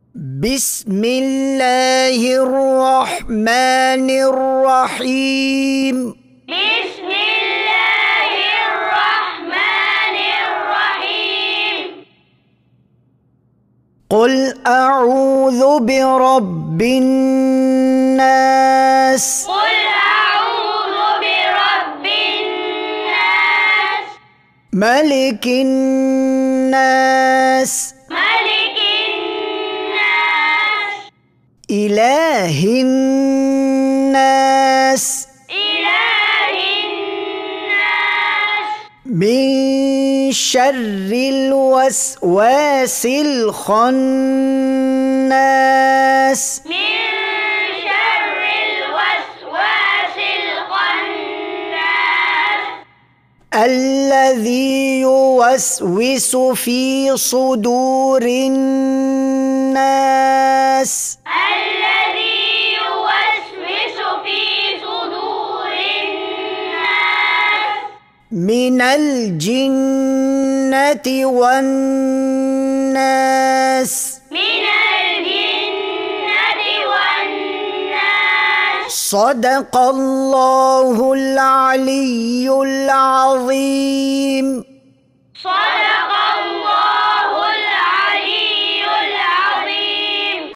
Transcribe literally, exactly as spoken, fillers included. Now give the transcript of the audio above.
بسم الله الرحمن الرحيم. بسم الله الرحمن الرحيم. قل أعوذ برب الناس. قل أعوذ برب الناس. ملك الناس. ملك الناس. إله الناس. إله الناس. من شر الوسواس الخناس. من شر الوسواس الخناس. الذي يوسوس في صدور الناس. الذي يوسوس في صدور الناس. من الجنة والناس. من الجنة والناس. صدق الله العلي العظيم. صدق